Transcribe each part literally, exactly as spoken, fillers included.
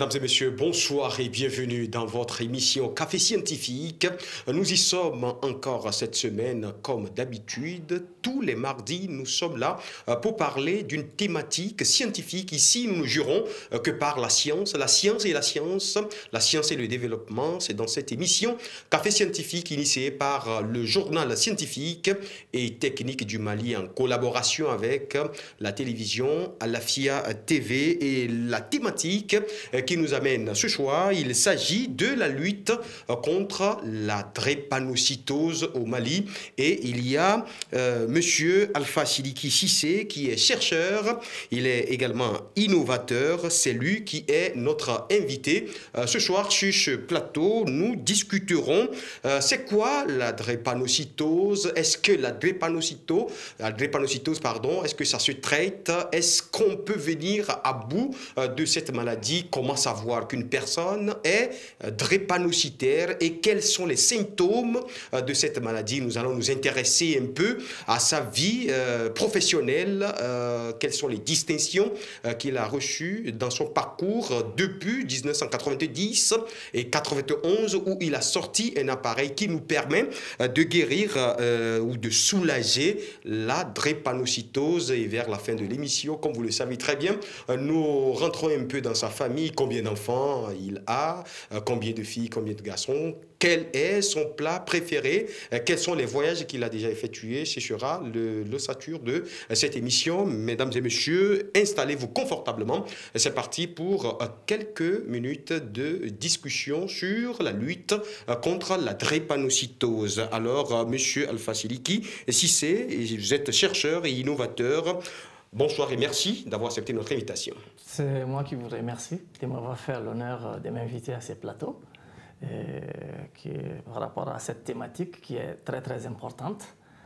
Mesdames et messieurs, bonsoir et bienvenue dans votre émission Café Scientifique. Nous y sommes encore cette semaine, comme d'habitude. Tous les mardis, nous sommes là pour parler d'une thématique scientifique. Ici, nous ne jurons que par la science, la science et la science, la science et le développement. C'est dans cette émission Café Scientifique, initiée par le journal scientifique et technique du Mali, en collaboration avec la télévision, Alafia T V, et la thématique qui nous amène ce soir, il s'agit de la lutte contre la drépanocytose au Mali. Et il y a euh, Monsieur Alpha Sidiki Cissé qui est chercheur, il est également innovateur, c'est lui qui est notre invité. Euh, ce soir, sur ce plateau, nous discuterons euh, c'est quoi la drépanocytose, est-ce que la drépanocytose, la drépanocytose, pardon, est-ce que ça se traite, est-ce qu'on peut venir à bout euh, de cette maladie, comment savoir qu'une personne est drépanocytaire et quels sont les symptômes de cette maladie. Nous allons nous intéresser un peu à sa vie euh, professionnelle, euh, quelles sont les distinctions euh, qu'il a reçues dans son parcours depuis mille neuf cent quatre-vingt-dix et quatre-vingt-onze, où il a sorti un appareil qui nous permet euh, de guérir euh, ou de soulager la drépanocytose. Et vers la fin de l'émission, comme vous le savez très bien, euh, nous rentrons un peu dans sa famille, combien d'enfants il a, combien de filles, combien de garçons, quel est son plat préféré, quels sont les voyages qu'il a déjà effectués. Ce sera l'ossature de cette émission. Mesdames et messieurs, installez-vous confortablement. C'est parti pour quelques minutes de discussion sur la lutte contre la drépanocytose. Alors, monsieur Alpha Sidiki Cissé, vous êtes chercheur et innovateur. Bonsoir et merci d'avoir accepté notre invitation. C'est moi qui vous remercie de m'avoir fait l'honneur de m'inviter à ce plateau et qui, par rapport à cette thématique qui est très très importante.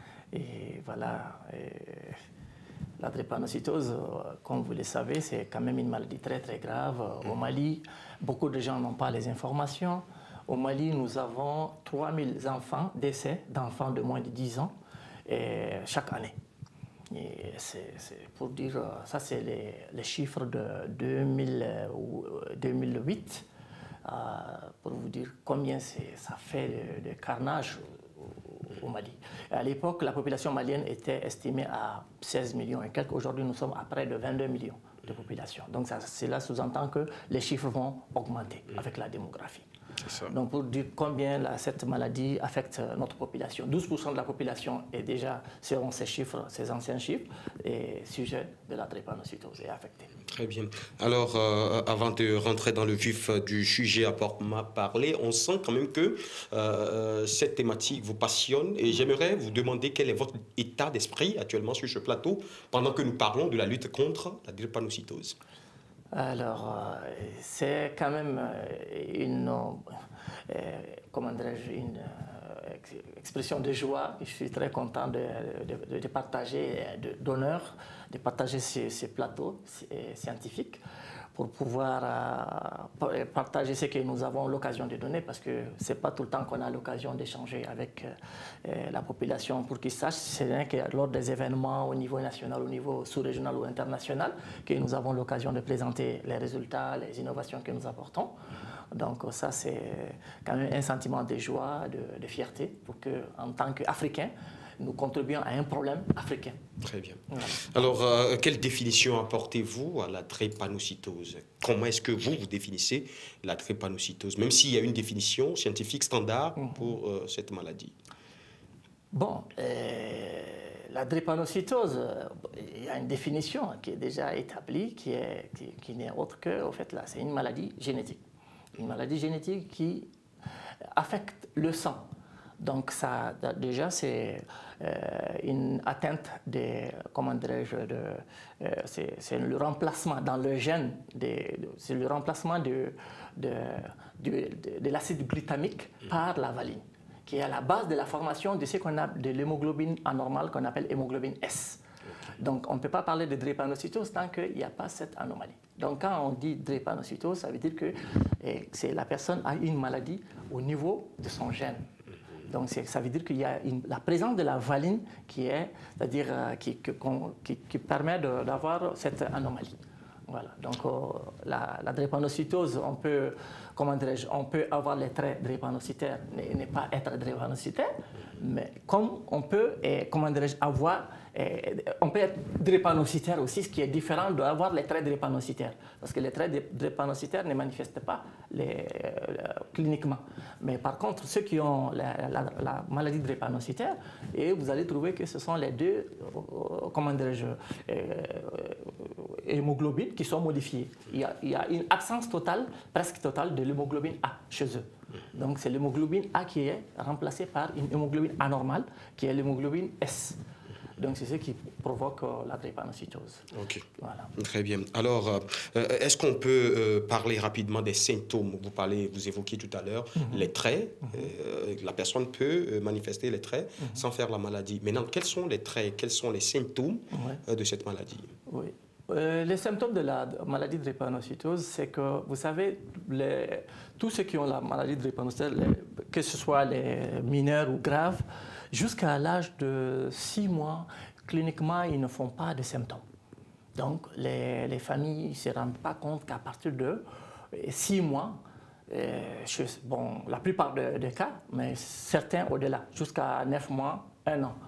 Et voilà, et la drépanocytose, comme vous le savez, c'est quand même une maladie très très grave. Au Mali, beaucoup de gens n'ont pas les informations. Au Mali, nous avons trois mille enfants, décès d'enfants de moins de dix ans et chaque année. C'est pour dire, ça c'est les, les chiffres de deux mille huit, euh, pour vous dire combien ça fait de, de carnage au, au Mali. À l'époque, la population malienne était estimée à seize millions et quelques. Aujourd'hui, nous sommes à près de vingt-deux millions de population. Donc cela sous-entend que les chiffres vont augmenter avec la démographie. Donc pour dire combien la, cette maladie affecte notre population. douze pour cent de la population est déjà, selon ces chiffres, ces anciens chiffres, est sujet de la drépanocytose et affecté. Très bien. Alors, euh, avant de rentrer dans le vif du sujet à proprement parler, on sent quand même que euh, cette thématique vous passionne et j'aimerais vous demander quel est votre état d'esprit actuellement sur ce plateau pendant que nous parlons de la lutte contre la drépanocytose. Alors, euh, c'est quand même une, euh, comment dirais-je, une euh, expression de joie. Je suis très content de, de, de partager, d'honneur, de partager ces, ces plateaux scientifiques pour pouvoir euh, partager ce que nous avons l'occasion de donner, parce que ce n'est pas tout le temps qu'on a l'occasion d'échanger avec euh, la population pour qu'ils sachent. C'est rien que lors des événements au niveau national, au niveau sous-régional ou international, que nous avons l'occasion de présenter les résultats, les innovations que nous apportons. Donc ça, c'est quand même un sentiment de joie, de, de fierté, pour qu'en tant qu'Africains, nous contribuons à un problème africain. Très bien. Voilà. Alors, euh, quelle définition apportez-vous à la drépanocytose? Comment est-ce que vous, vous définissez la drépanocytose, même s'il y a une définition scientifique standard mm-hmm. pour euh, cette maladie? Bon, euh, la drépanocytose, il y a une définition qui est déjà établie, qui, est, qui, qui n'est autre que, au fait, là, c'est une maladie génétique. Une maladie génétique qui affecte le sang. Donc ça, déjà, c'est euh, une atteinte de, comment dirais-je, de, euh, c'est le remplacement dans le gène, c'est le remplacement de, de, de, de, de l'acide glutamique par la valine, qui est à la base de la formation de ce qu'on a de l'hémoglobine anormale qu'on appelle hémoglobine S. Donc, on ne peut pas parler de drépanocytose tant qu'il n'y a pas cette anomalie. Donc, quand on dit drépanocytose, ça veut dire que eh, la personne a une maladie au niveau de son gène. Donc, ça veut dire qu'il y a une, la présence de la valine qui est, c'est-à-dire euh, qui, qui, qui, qui permet d'avoir cette anomalie. Voilà. Donc, euh, la, la drépanocytose, on peut, comment dirais-je, on peut avoir les traits drépanocytaires et ne pas être drépanocytaire, mais comme on peut, et, comment dirais-je, avoir, et, on peut être drépanocytaire aussi, ce qui est différent d'avoir les traits drépanocytaires. Parce que les traits drépanocytaires ne manifestent pas les, euh, cliniquement. Mais par contre, ceux qui ont la, la, la maladie drépanocytaire, et vous allez trouver que ce sont les deux, euh, comment dirais-je, euh, hémoglobines qui sont modifiées. Il y, a, il y a une absence totale, presque totale, de l'hémoglobine A chez eux. Donc c'est l'hémoglobine A qui est remplacée par une hémoglobine anormale, qui est l'hémoglobine S. Donc c'est ce qui provoque euh, la drépanocytose. Ok. Voilà. Très bien. Alors, euh, est-ce qu'on peut euh, parler rapidement des symptômes? Vous parlez, vous évoquiez tout à l'heure mm-hmm. les traits. Mm-hmm. euh, la personne peut euh, manifester les traits mm-hmm. sans faire la maladie. Maintenant, quels sont les traits, quels sont les symptômes ouais. euh, de cette maladie? Oui. Euh, les symptômes de la maladie de drépanocytose, c'est que, vous savez, les, tous ceux qui ont la maladie de drépanocytose, les, que ce soit les mineurs ou graves, jusqu'à l'âge de six mois, cliniquement, ils ne font pas de symptômes. Donc, les, les familles ne se rendent pas compte qu'à partir de six mois, euh, bon, la plupart des de cas, mais certains au-delà, jusqu'à neuf mois, un an.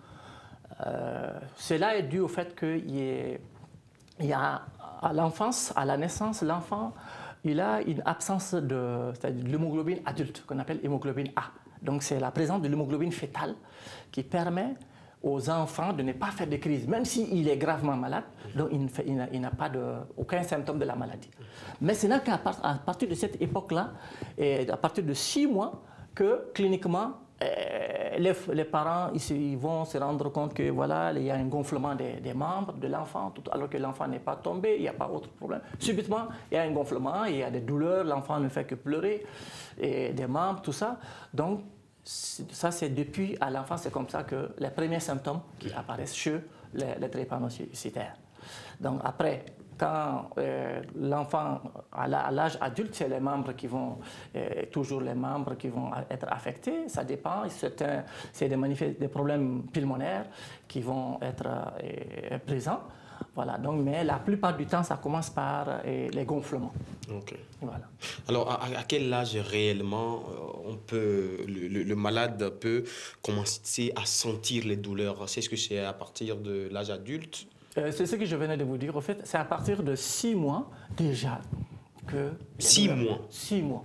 Euh, cela est dû au fait qu'il y ait Il y a à l'enfance, à la naissance, l'enfant, il a une absence de, c'est-à-dire de l'hémoglobine adulte, qu'on appelle hémoglobine A. Donc c'est la présence de l'hémoglobine fétale qui permet aux enfants de ne pas faire de crise, même s'il est gravement malade, donc il, fait, il n'a pas de, aucun symptôme de la maladie. Mais c'est là qu'à part, à partir de cette époque-là, et à partir de six mois, que cliniquement, Euh, les, les parents ils, ils vont se rendre compte que voilà, il y a un gonflement des, des membres de l'enfant, alors que l'enfant n'est pas tombé, il n'y a pas autre problème. Subitement, il y a un gonflement, il y a des douleurs, l'enfant ne fait que pleurer, et des membres, tout ça. Donc, ça, c'est depuis à l'enfance, c'est comme ça que les premiers symptômes qui apparaissent chez les, les drépanocytaires. Donc, après, quand euh, l'enfant, à l'âge adulte, c'est les membres qui vont, euh, toujours les membres qui vont être affectés, ça dépend. C'est des, des problèmes pulmonaires qui vont être euh, présents. Voilà, donc, mais la plupart du temps, ça commence par euh, les gonflements. Ok. Voilà. Alors, à, à quel âge réellement on peut, le, le malade peut commencer à sentir les douleurs? C'est ce que c'est à partir de l'âge adulte? Euh, c'est ce que je venais de vous dire. En fait, c'est à partir de six mois déjà que... Six douleurs, mois Six mois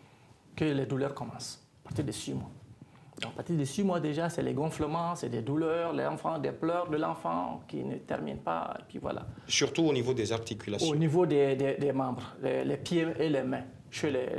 que les douleurs commencent. À partir de six mois. Donc, à partir de six mois déjà, c'est les gonflements, c'est des douleurs, l'enfant, des pleurs de l'enfant qui ne terminent pas, et puis voilà. Surtout au niveau des articulations? Au niveau des, des, des membres, les, les pieds et les mains, chez les,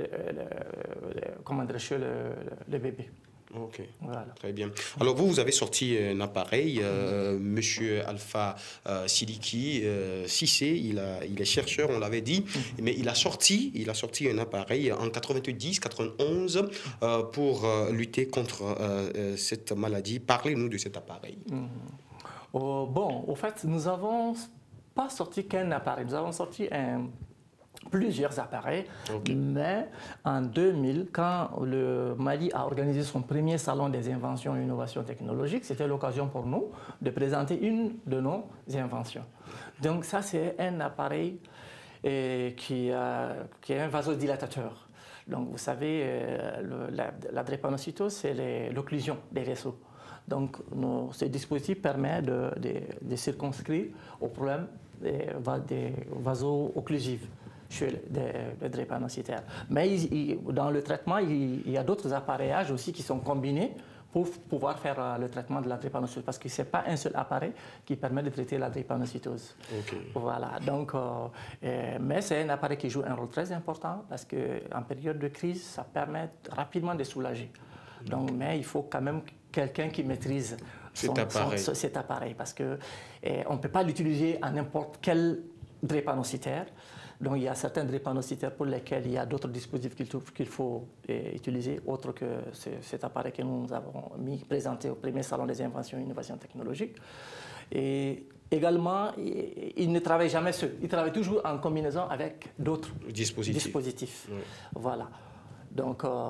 les, les, comment dire, chez le, le bébé. Ok, voilà. Très bien. Alors vous, vous avez sorti un appareil, euh, Monsieur Alpha euh, Sidiki euh, Cissé, il, a, il est chercheur, on l'avait dit, mm-hmm. mais il a sorti, il a sorti un appareil en quatre-vingt-dix quatre-vingt-onze euh, pour euh, lutter contre euh, cette maladie. Parlez-nous de cet appareil. Mm-hmm. oh, bon, au fait, nous n'avons pas sorti qu'un appareil, nous avons sorti un... plusieurs appareils, okay. mais en deux mille, quand le Mali a organisé son premier salon des inventions et innovations technologiques, c'était l'occasion pour nous de présenter une de nos inventions. Donc ça, c'est un appareil eh, qui, a, qui est un vasodilatateur. Donc vous savez, euh, le, la, la drépanocytose, c'est l'occlusion des vaisseaux. Donc nos, ce dispositif permet de, de, de circonscrire au problème des, des vasos occlusifs chez les drépanocytaires. Mais il, il, dans le traitement, il, il y a d'autres appareillages aussi qui sont combinés pour pouvoir faire uh, le traitement de la drépanocytose, parce que ce n'est pas un seul appareil qui permet de traiter la drépanocytose. Okay. Voilà. Donc, euh, euh, mais c'est un appareil qui joue un rôle très important, parce qu'en période de crise, ça permet rapidement de soulager. Okay. Donc, mais il faut quand même quelqu'un qui maîtrise son, cet, appareil. Son, cet appareil, parce qu'on ne peut pas l'utiliser à n'importe quel drépanocytaire. Donc, il y a certains drépanocytaires pour lesquels il y a d'autres dispositifs qu'il qu'il faut eh, utiliser, autres que cet appareil que nous avons mis, présenté au premier salon des inventions et innovations technologiques. Et également, il, il ne travaille jamais seul. Il travaille toujours en combinaison avec d'autres dispositifs. dispositifs. Oui. Voilà. Donc, euh,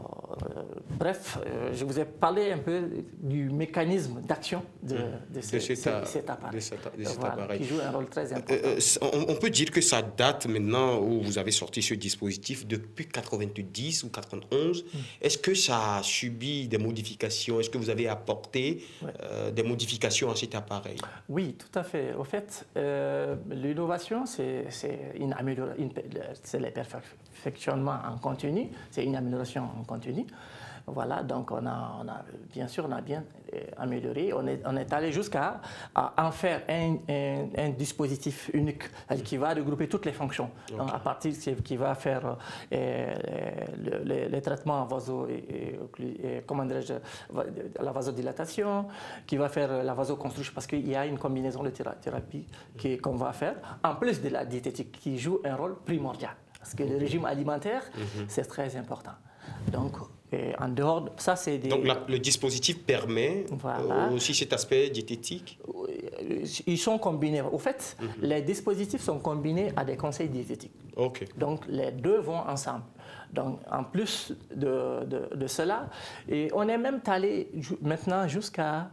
bref, euh, je vous ai parlé un peu du mécanisme d'action de, de, ce, de cet, cet, cet appareil, de cet, de cet voilà, appareil. Qui joue un rôle très important. Euh, on, on peut dire que ça date maintenant où vous avez sorti ce dispositif depuis quatre-vingt-dix ou quatre-vingt-onze. Mm. Est-ce que ça a subi des modifications? Est-ce que vous avez apporté ouais. euh, des modifications à cet appareil? Oui, tout à fait. Au fait, euh, l'innovation, c'est une amélioration, c'est le perfectionnement en continu, c'est une amélioration en continu. Voilà, donc on a, on a, bien sûr, on a bien amélioré. On est, on est allé jusqu'à en faire un, un, un dispositif unique qui va regrouper toutes les fonctions. Okay. Donc, à partir qui va faire euh, le, le, les traitements vaso, et, et, et, comment dirais-je, la vasodilatation, qui va faire la vasoconstriction, parce qu'il y a une combinaison de thérapie qu'on va faire, en plus de la diététique, qui joue un rôle primordial. Parce que le régime alimentaire, mm-hmm. c'est très important. Donc, et en dehors, ça c'est des... Donc la, le dispositif permet voilà. euh, aussi cet aspect diététique? Ils sont combinés. Au fait, mm-hmm. les dispositifs sont combinés à des conseils diététiques. Okay. Donc les deux vont ensemble. Donc en plus de, de, de cela, et on est même allé maintenant jusqu'à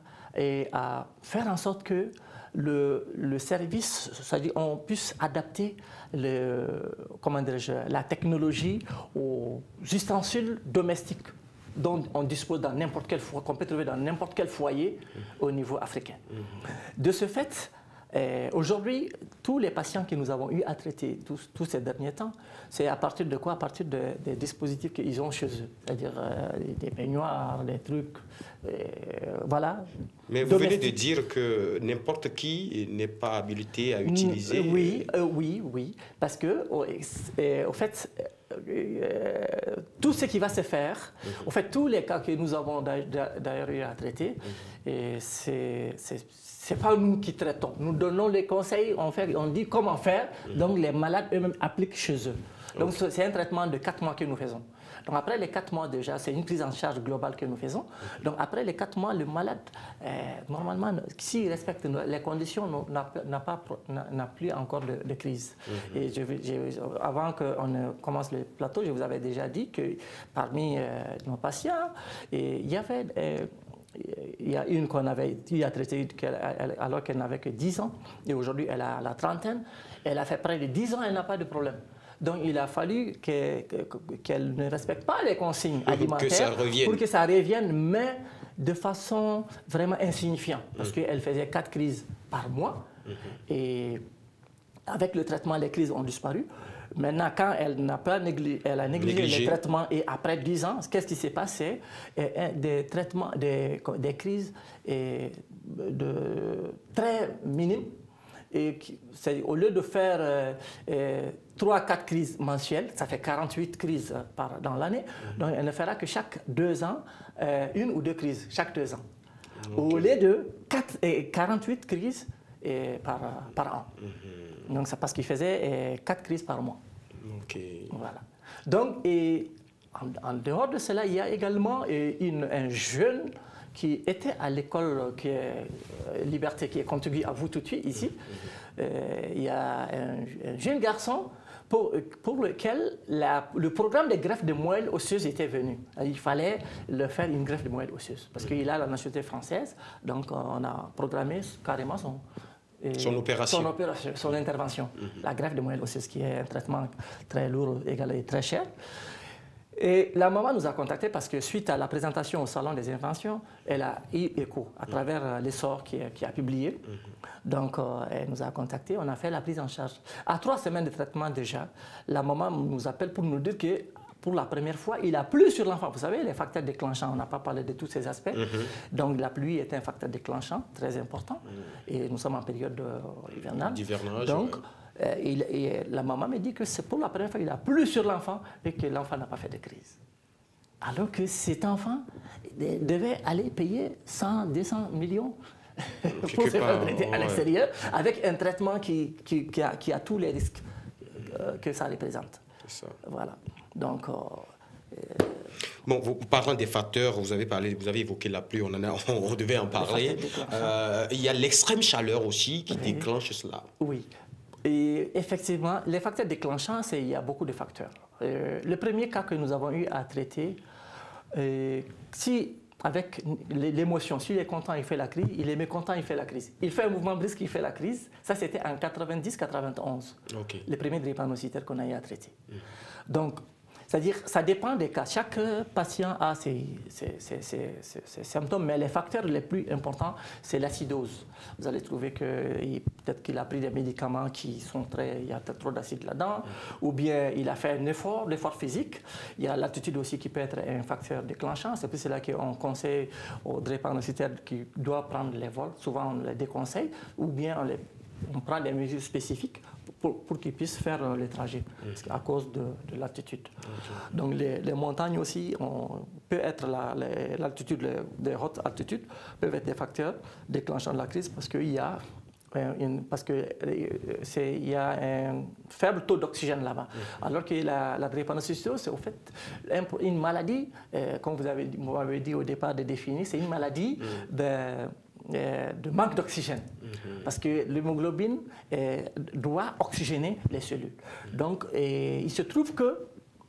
à faire en sorte que le, le service, c'est-à-dire on puisse adapter le, comment dirais-je, la technologie aux ustensiles domestiques dont on dispose dans n'importe quel foyer, qu'on peut trouver dans n'importe quel foyer mmh. au niveau africain. Mmh. De ce fait, eh, aujourd'hui, tous les patients que nous avons eu à traiter tous, tous ces derniers temps, c'est à partir de quoi? À partir de, des dispositifs qu'ils ont chez eux, c'est-à-dire euh, des peignoirs, des trucs, euh, voilà. Mais vous domestique. Venez de dire que n'importe qui n'est pas habilité à utiliser... Oui, euh, oui, oui, parce que, au, euh, au fait, euh, tout ce qui va se faire, mm-hmm. au fait, tous les cas que nous avons d'ailleurs eu à traiter, mm-hmm. c'est... Ce n'est pas nous qui traitons. Nous donnons les conseils, on, fait, on dit comment faire, mm-hmm. donc les malades eux-mêmes appliquent chez eux. Donc okay. c'est un traitement de quatre mois que nous faisons. Donc après les quatre mois déjà, c'est une prise en charge globale que nous faisons. Okay. Donc après les quatre mois, le malade, euh, normalement, s'il respecte les conditions, n'a plus encore de, de crise. Mm-hmm. Et je, je, avant qu'on ne commence le plateau, je vous avais déjà dit que parmi euh, nos patients, il y avait... Euh, il y a une qu'on avait eu à traiter alors qu'elle n'avait que dix ans, et aujourd'hui elle a la trentaine. Elle a fait près de dix ans, elle n'a pas de problème. Donc il a fallu qu'elle qu'elle ne respecte pas les consignes alimentaires que pour que ça revienne, mais de façon vraiment insignifiante, parce mmh. qu'elle faisait quatre crises par mois, mmh. et avec le traitement, les crises ont disparu. Maintenant, quand elle n'a pas négligé, elle a négligé, négligé les traitements, et après dix ans, qu'est-ce qui s'est passé? Des traitements, des, des crises et de, très minimes. Et au lieu de faire trois à quatre crises mensuelles, ça fait quarante-huit crises par, dans l'année, mmh. donc elle ne fera que chaque deux ans, euh, une ou deux crises, chaque deux ans. Okay. Au lieu de quatre, et quarante-huit crises et par, par an. Mmh. Donc c'est parce qu'il faisait et, quatre crises par mois. Okay. Voilà. Donc, et, en, en dehors de cela, il y a également et, une, un jeune qui était à l'école qui est euh, Liberté, qui est contiguë à vous tout de suite ici. Mmh. Euh, il y a un, un jeune garçon pour, pour lequel la, le programme de greffe de moelle osseuse était venu. Il fallait le faire une greffe de moelle osseuse parce mmh. qu'il a la nationalité française. Donc, on a programmé carrément son... Et son opération. Son opération, son intervention. Mm-hmm. La greffe de moelle osseuse, qui est un traitement très lourd et très cher. Et la maman nous a contactés parce que suite à la présentation au Salon des Inventions, elle a eu écho à travers mm-hmm. l'essor qui, qui a publié. Mm-hmm. Donc, euh, elle nous a contactés, on a fait la prise en charge. À trois semaines de traitement déjà, la maman nous appelle pour nous dire que pour la première fois, il a plu sur l'enfant. Vous savez, les facteurs déclenchants, on n'a pas parlé de tous ces aspects. Mm-hmm. Donc, la pluie est un facteur déclenchant très important. Mm-hmm. Et nous sommes en période euh, hivernale. D'hivernage. Donc, ouais. euh, il, et la maman me dit que c'est pour la première fois qu'il a plu sur l'enfant et que l'enfant n'a pas fait de crise. Alors que cet enfant devait aller payer cent, deux cents millions pour se faire traiter à l'extérieur, ouais. avec un traitement qui, qui, qui, a, qui a tous les risques euh, que ça représente. C'est ça. Voilà. Donc, euh, bon, vous, parlant des facteurs, vous avez parlé, vous avez évoqué la pluie, on, en a, on, on devait en parler. Euh, il y a l'extrême chaleur aussi qui oui. déclenche cela. Oui. Et effectivement, les facteurs déclenchants, il y a beaucoup de facteurs. Euh, le premier cas que nous avons eu à traiter, euh, si avec l'émotion, s'il est content, il fait la crise, il est mécontent, il fait la crise. Il fait un mouvement brusque, il fait la crise. Ça, c'était en quatre-vingt-dix quatre-vingt-onze, okay. Les premiers drépanocytaires qu'on a eu à traiter. Mmh. Donc, c'est-à-dire, ça dépend des cas. Chaque patient a ses, ses, ses, ses, ses symptômes, mais les facteurs les plus importants, c'est l'acidose. Vous allez trouver que peut-être qu'il a pris des médicaments qui sont très... Il y a trop d'acide là-dedans, mmh. ou bien il a fait un effort, l'effort physique. Il y a l'altitude aussi qui peut être un facteur déclenchant. C'est plus là qu'on conseille aux drépanocytaires qui doivent prendre les vols. Souvent, on les déconseille, ou bien on, les, on prend des mesures spécifiques pour, pour qu'ils puissent faire euh, les trajets, mmh. à cause de, de l'altitude. Okay. Donc les, les montagnes aussi, on, peut être l'altitude, la, les hautes altitudes peuvent être des facteurs déclenchants de la crise parce qu'il y a Une, parce qu'il y a un faible taux d'oxygène là-bas. Mmh. Alors que la, la drépanocytose, c'est au fait une maladie, euh, comme vous avez, vous m'avez dit au départ de définir, c'est une maladie mmh. de, euh, de manque d'oxygène. Mmh. Parce que l'hémoglobine euh, doit oxygéner les cellules. Mmh. Donc, euh, il se trouve que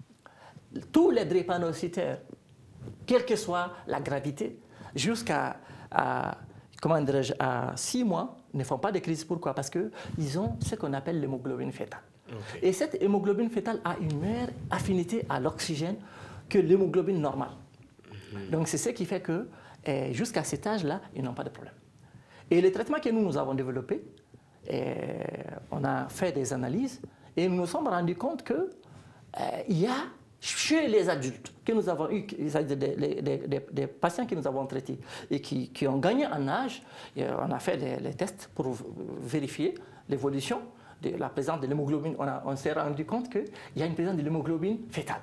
tous les drépanocytaires, quelle que soit la gravité, jusqu'à comment dirais-je, à six mois, ne font pas de crise. Pourquoi? Parce qu'ils ont ce qu'on appelle l'hémoglobine fétale. Okay. Et cette hémoglobine fétale a une meilleure affinité à l'oxygène que l'hémoglobine normale. Mm-hmm. Donc c'est ce qui fait que eh, jusqu'à cet âge-là, ils n'ont pas de problème. Et le traitement que nous, nous avons développé, eh, on a fait des analyses et nous nous sommes rendus compte qu'il eh, y a chez les adultes que nous avons eu, c'est-à-dire des, des, des, des patients que nous avons traités et qui, qui ont gagné en âge, on a fait les, les tests pour vérifier l'évolution de la présence de l'hémoglobine. On, on s'est rendu compte qu'il y a une présence de l'hémoglobine fétale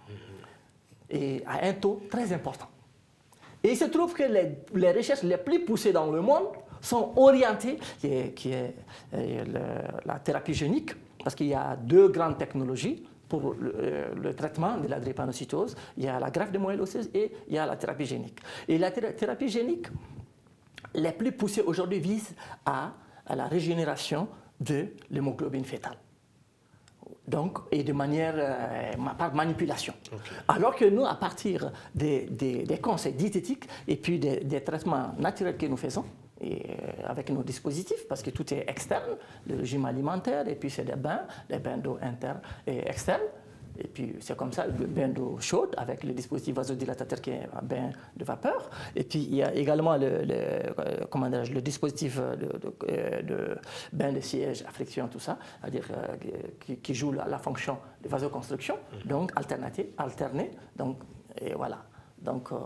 et à un taux très important. Et il se trouve que les, les recherches les plus poussées dans le monde sont orientées, qui est, qui est euh, le, la thérapie génique, parce qu'il y a deux grandes technologies pour le, euh, le traitement de la drépanocytose. Il y a la greffe de moelle osseuse et il y a la thérapie génique. Et la thérapie génique, les plus poussées aujourd'hui, vise à, à la régénération de l'hémoglobine fétale. Donc, et de manière, euh, par manipulation. Okay. Alors que nous, à partir des, des, des conseils diététiques et puis des, des traitements naturels que nous faisons, et avec nos dispositifs, parce que tout est externe, le régime alimentaire, et puis c'est des bains, des bains d'eau internes et externes. Et puis c'est comme ça, le bain d'eau chaude avec le dispositif vasodilatateur qui est un bain de vapeur. Et puis il y a également le, le, comment le dispositif de, de, de bain de siège à friction, tout ça, c'est-à-dire euh, qui, qui joue la, la fonction de vasoconstriction, mmh. donc alternaté, alterné. Donc, et voilà. Donc, euh,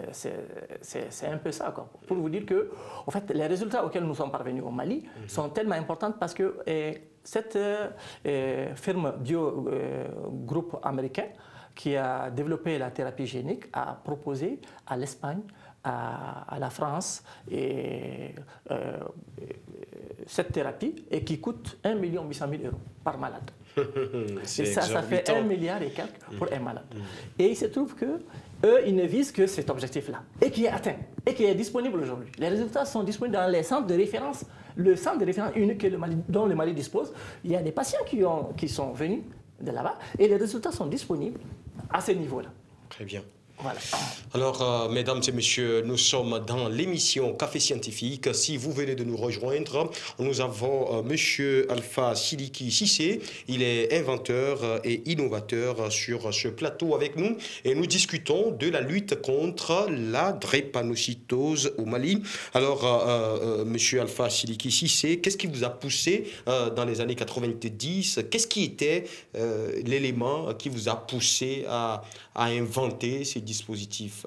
c'est un peu ça, quoi. Pour vous dire que, en fait, les résultats auxquels nous sommes parvenus au Mali mmh. sont tellement importants parce que eh, cette euh, firme bio euh, groupe américain qui a développé la thérapie génique a proposé à l'Espagne, à, à la France, et, euh, cette thérapie et qui coûte un million huit cent mille euros par malade. Et ça, ça fait un milliard et quelques pour mmh. un malade. Mmh. Et il se trouve que eux, ils ne visent que cet objectif-là, et qui est atteint, et qui est disponible aujourd'hui. Les résultats sont disponibles dans les centres de référence, le centre de référence unique que le Mali, dont le Mali dispose. Il y a des patients qui, ont, qui sont venus de là-bas, et les résultats sont disponibles à ce niveau-là. Très bien. Voilà. Alors, euh, mesdames et messieurs, nous sommes dans l'émission Café Scientifique. Si vous venez de nous rejoindre, nous avons euh, monsieur Alpha Sidiki Cissé. Il est inventeur et innovateur sur ce plateau avec nous. Et nous discutons de la lutte contre la drépanocytose au Mali. Alors, euh, euh, monsieur Alpha Sidiki Cissé, qu'est-ce qui vous a poussé euh, dans les années quatre-vingt-dix? Qu'est-ce qui était euh, l'élément qui vous a poussé à, à inventer ces dispositif?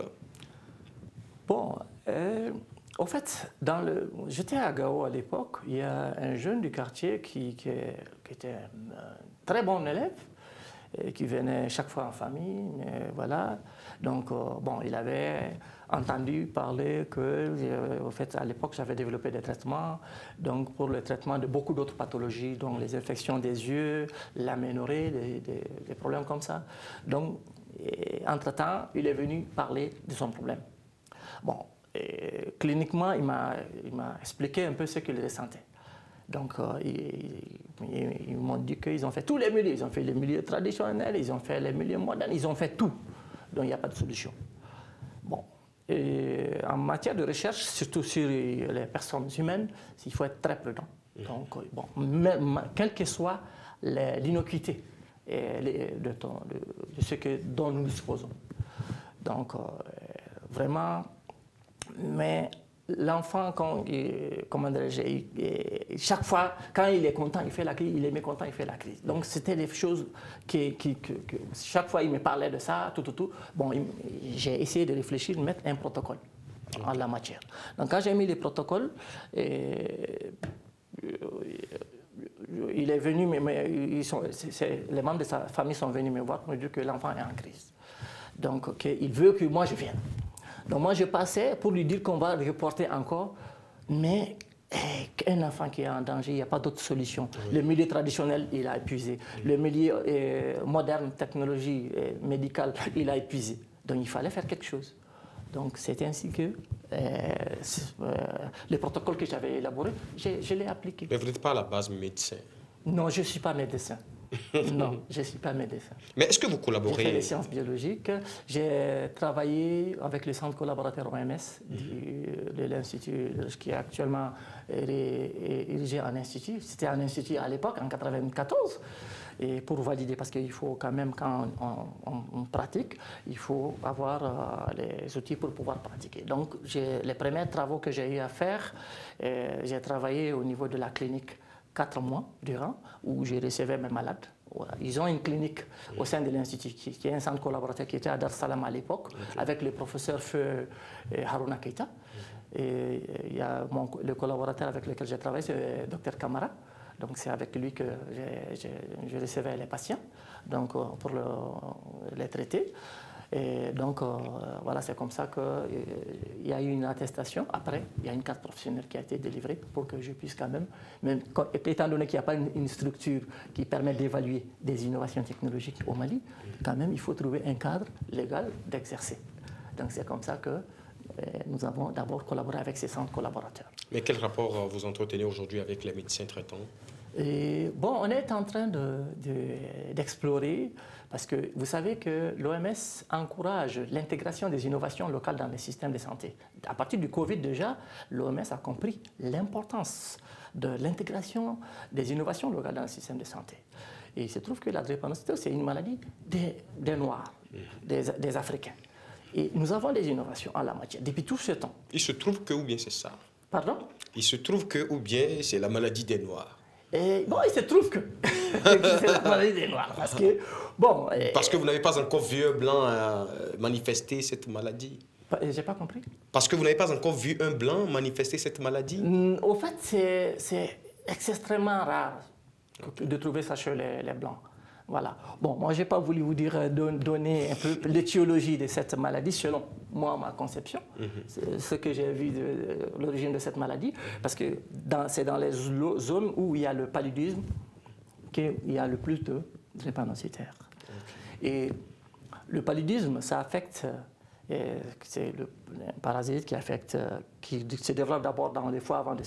Bon, euh, en fait, dans le, j'étais à Gao à l'époque, il y a un jeune du quartier qui, qui, qui était un, un très bon élève, et qui venait chaque fois en famille, mais voilà. Donc, euh, bon, il avait entendu parler que, euh, en fait, à l'époque, j'avais développé des traitements, donc pour le traitement de beaucoup d'autres pathologies, dont les infections des yeux, l'aménorrhée, des, des, des problèmes comme ça. Donc, entre-temps, il est venu parler de son problème. Bon, et, cliniquement, il m'a expliqué un peu ce qu'il ressentait. Donc, euh, il, Ils, ils m'ont dit qu'ils ont fait tous les milieux. Ils ont fait les milieux traditionnels, ils ont fait les milieux modernes, ils ont fait tout. Donc il n'y a pas de solution. Bon. Et en matière de recherche, surtout sur les personnes humaines, il faut être très prudent. Donc, bon, même, quelle que soit l'innocuité de, de, de ce que, dont nous disposons. Donc, euh, vraiment, mais l'enfant, quand il, comment dirais-je, chaque fois, quand il est content, il fait la crise, il est mécontent, il fait la crise. Donc, c'était des choses qui, qui, que, que chaque fois, il me parlait de ça, tout, tout, tout. Bon, j'ai essayé de réfléchir, de mettre un protocole en la matière. Donc, quand j'ai mis les protocoles, et, il est venu, mais, mais ils sont, c est, c est, les membres de sa famille sont venus me voir pour me dire que l'enfant est en crise. Donc, okay, il veut que moi je vienne. Donc, moi je passais pour lui dire qu'on va reporter encore, mais eh, un enfant qui est en danger, il n'y a pas d'autre solution. Oui. Le milieu traditionnel, il a épuisé. Oui. Le milieu eh, moderne, technologie eh, médicale, il a épuisé. Donc, il fallait faire quelque chose. Donc, c'est ainsi que euh, euh, les protocoles que j'avais élaborés, je, je l'ai appliqué. Mais vous n'êtes pas à la base médecin? Non, je ne suis pas médecin. Non, je ne suis pas médecin. Mais est-ce que vous collaborez? J'ai fait les sciences biologiques. J'ai travaillé avec le centre collaborateur O M S mm-hmm. de l'Institut, qui est actuellement érigé en institut. C'était un institut à l'époque, en mille neuf cent quatre-vingt-quatorze. Et pour valider, parce qu'il faut quand même, quand on, on, on pratique, il faut avoir euh, les outils pour pouvoir pratiquer. Donc, les premiers travaux que j'ai eu à faire, euh, j'ai travaillé au niveau de la clinique quatre mois durant, où je recevais mes malades. Voilà. Ils ont une clinique au sein de l'Institut, qui, qui est un centre collaborateur qui était à Dar Salam à l'époque, okay. avec le professeur Feu Harouna Keita. Okay. Et il y a mon, le collaborateur avec lequel j'ai travaillé, c'est le docteur Kamara. Donc c'est avec lui que je recevais les patients donc, pour le, les traiter. Et donc euh, voilà, c'est comme ça qu'il euh, y a eu une attestation. Après, il y a une carte professionnelle qui a été délivrée pour que je puisse quand même, même quand, étant donné qu'il n'y a pas une, une structure qui permet d'évaluer des innovations technologiques au Mali, quand même il faut trouver un cadre légal d'exercer. Donc c'est comme ça que euh, nous avons d'abord collaboré avec ces centres collaborateurs. Mais quel rapport euh, vous entretenez aujourd'hui avec les médecins traitants? Et bon, on est en train d'explorer, de, de, parce que vous savez que l'O M S encourage l'intégration des innovations locales dans les systèmes de santé. À partir du Covid déjà, l'O M S a compris l'importance de l'intégration des innovations locales dans le système de santé. Et il se trouve que la drépanocytose, c'est une maladie des, des Noirs, des, des Africains. Et nous avons des innovations en la matière depuis tout ce temps. Il se trouve que, ou bien c'est ça? Pardon? Il se trouve que, ou bien c'est la maladie des Noirs? Et bon, il se trouve que c'est la maladie des Noirs. Parce que, bon, parce que vous n'avez pas encore vu un blanc euh, manifester cette maladie? J'ai pas compris. Parce que vous n'avez pas encore vu un blanc manifester cette maladie? Mm, au fait, c'est extrêmement rare okay. de trouver ça chez les, les blancs. Voilà. Bon, moi, je n'ai pas voulu vous dire, donner un peu l'étiologie de cette maladie selon moi, ma conception, mm-hmm. ce que j'ai vu de, de l'origine de cette maladie, mm-hmm. parce que c'est dans les zones où il y a le paludisme qu'il y a le plus de drépanocytaires. Okay. Et le paludisme, ça affecte, c'est le, le parasite qui affecte, qui se développe d'abord dans les foies avant de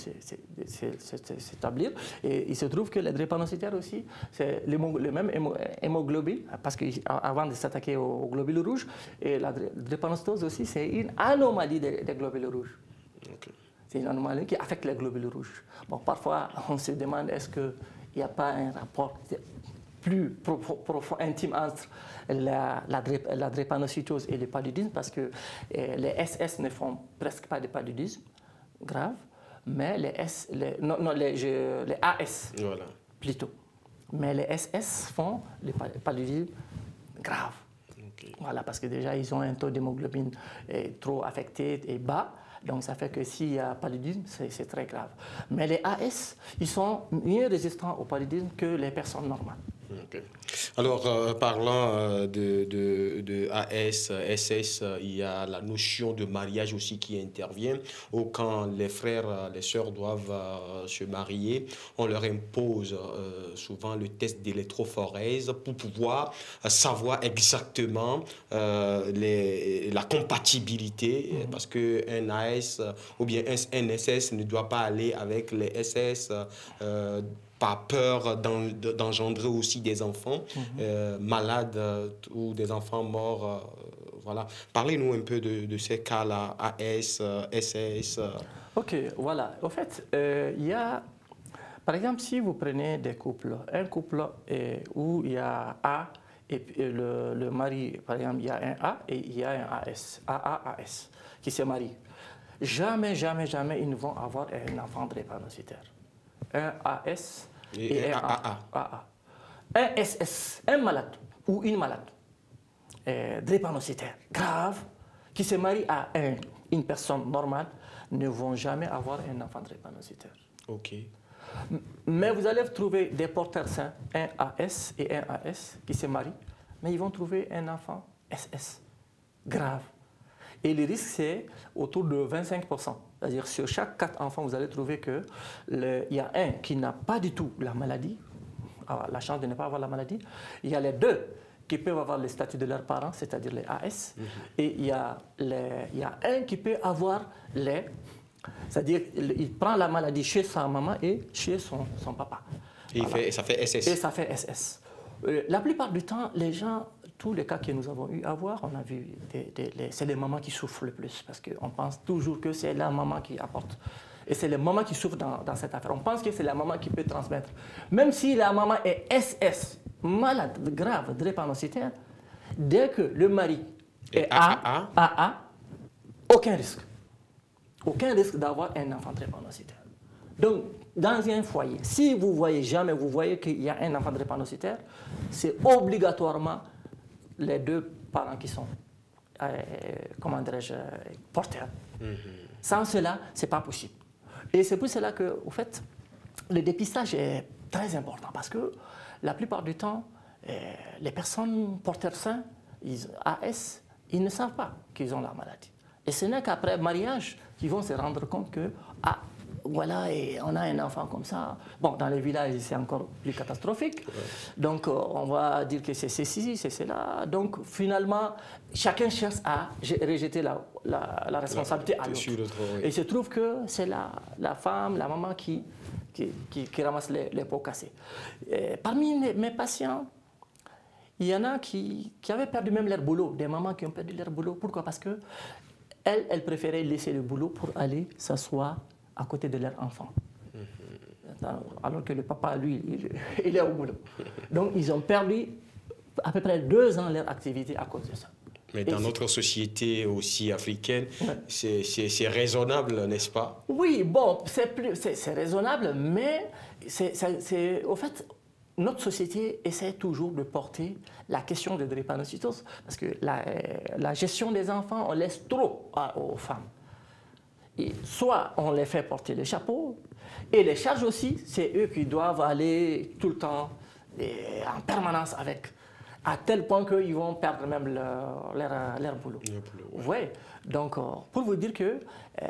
s'établir. Et il se trouve que les drépanocytaires aussi, c'est le même hémoglobine, parce qu'avant de s'attaquer aux globules rouges, et la drépanocytose aussi, c'est une anomalie des, des globules rouges. Okay. C'est une anomalie qui affecte les globules rouges. Bon, parfois, on se demande est-ce qu'il n'y a pas un rapport plus profond, intime entre la, la, la drépanocytose et le paludisme, parce que eh, les S S ne font presque pas de paludisme grave, mais les, S, les, non, non, les, je, les A S voilà. plutôt. Mais les S S font le paludisme grave. Okay. Voilà, parce que déjà, ils ont un taux d'hémoglobine eh, trop affecté et bas. Donc, ça fait que s'il y a paludisme, c'est très grave. Mais les A S, ils sont mieux résistants au paludisme que les personnes normales. Okay. Alors, euh, parlant euh, de, de, de A S, S S, euh, il y a la notion de mariage aussi qui intervient. Ou quand les frères, les sœurs doivent euh, se marier, on leur impose euh, souvent le test d'électrophorèse pour pouvoir euh, savoir exactement euh, les, la compatibilité, mm-hmm. parce qu'un A S ou bien un S S ne doit pas aller avec les S S euh, pas peur d'engendrer aussi des enfants mm-hmm. euh, malades euh, ou des enfants morts. Euh, voilà. Parlez-nous un peu de, de ces cas-là, A S, euh, S S. Euh. Ok, voilà. En fait, euh, il y a, par exemple, si vous prenez des couples, un couple est, où il y a A et, et le, le mari, par exemple, il y a un A et il y a un A S, A A A S, qui se marient. Jamais, jamais, jamais, ils ne vont avoir un enfant drépanocytaire. Un A S et, et un A A. Un S S, un malade ou une malade euh, drépanocytaire grave qui se marie à un, une personne normale ne vont jamais avoir un enfant drépanocytaire. Ok. Mais vous allez trouver des porteurs sains, un A S et un A S qui se marient, mais ils vont trouver un enfant S S grave. Et le risque, c'est autour de vingt-cinq pour cent. C'est-à-dire sur chaque quatre enfants, vous allez trouver qu'il y a un qui n'a pas du tout la maladie, la chance de ne pas avoir la maladie. Il y a les deux qui peuvent avoir le statut de leurs parents, c'est-à-dire les A S. Mm-hmm. Et il y, a les, il y a un qui peut avoir les... C'est-à-dire il prend la maladie chez sa maman et chez son, son papa. Et, voilà. fait, et ça fait S S. Et ça fait S S. Euh, la plupart du temps, les gens... Tous les cas que nous avons eu à voir, on a vu, c'est les mamans qui souffrent le plus parce qu'on pense toujours que c'est la maman qui apporte. Et c'est les mamans qui souffrent dans, dans cette affaire. On pense que c'est la maman qui peut transmettre. Même si la maman est S S, malade, grave, drépanocytaire, dès que le mari Et est A A, A A, aucun risque. Aucun risque d'avoir un enfant drépanocytaire. Donc, dans un foyer, si vous voyez jamais, vous voyez qu'il y a un enfant drépanocytaire, c'est obligatoirement les deux parents qui sont, euh, comment dirais-je, porteurs. Mm-hmm. Sans cela, ce n'est pas possible. Et c'est pour cela que, au fait, le dépistage est très important parce que la plupart du temps, euh, les personnes porteurs sains, ils, A S, ils ne savent pas qu'ils ont la maladie. Et ce n'est qu'après mariage qu'ils vont se rendre compte que, ah, voilà, et on a un enfant comme ça. Bon, dans les villages, c'est encore plus catastrophique. Ouais. Donc, euh, on va dire que c'est ceci, c'est cela. Donc, finalement, chacun cherche à rejeter la, la, la responsabilité la, à l'autre. Oui. Et il se trouve que c'est la, la femme, la maman qui, qui, qui, qui ramasse les, les pots cassés. Et parmi mes, mes patients, il y en a qui, qui avaient perdu même leur boulot, des mamans qui ont perdu leur boulot. Pourquoi? Parce qu'elles, elles préféraient laisser le boulot pour aller s'asseoir à côté de leur enfant. Mm-hmm. Alors que le papa, lui, il, il est au boulot. Donc, ils ont perdu à peu près deux ans leur activité à cause de ça. Mais dans notre société aussi africaine, ouais. c'est raisonnable, n'est-ce pas? Oui, bon, c'est raisonnable, mais c'est au fait, notre société essaie toujours de porter la question de drépanocytose, parce que la, la gestion des enfants, on laisse trop à, aux femmes. Et soit on les fait porter le chapeau, et les charges aussi, c'est eux qui doivent aller tout le temps et en permanence avec, à tel point qu'ils vont perdre même leur, leur, leur boulot. Le boulot ouais. Ouais. Donc, pour vous dire que euh,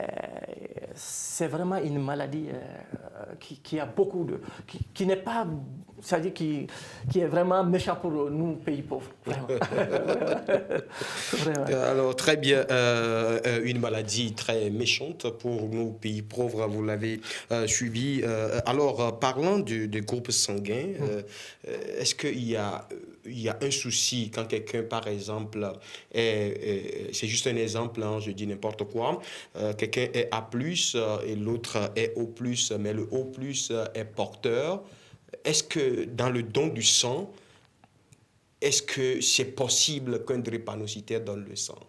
c'est vraiment une maladie euh, qui, qui a beaucoup de... qui, qui n'est pas... c'est-à-dire qui, qui est vraiment méchant pour nous, pays pauvres. Vraiment. Vraiment. Alors, très bien. Euh, une maladie très méchante pour nous, pays pauvres, vous l'avez euh, suivi. Euh, alors, parlant du, du groupe sanguin, euh, est-ce qu'il y a... il y a un souci quand quelqu'un, par exemple, est, est, c'est juste un exemple, hein, je dis n'importe quoi, euh, quelqu'un est A plus euh, et l'autre est O plus, mais le O plus est porteur. Est-ce que dans le don du sang, est-ce que c'est possible qu'un drépanocytaire donne le sang?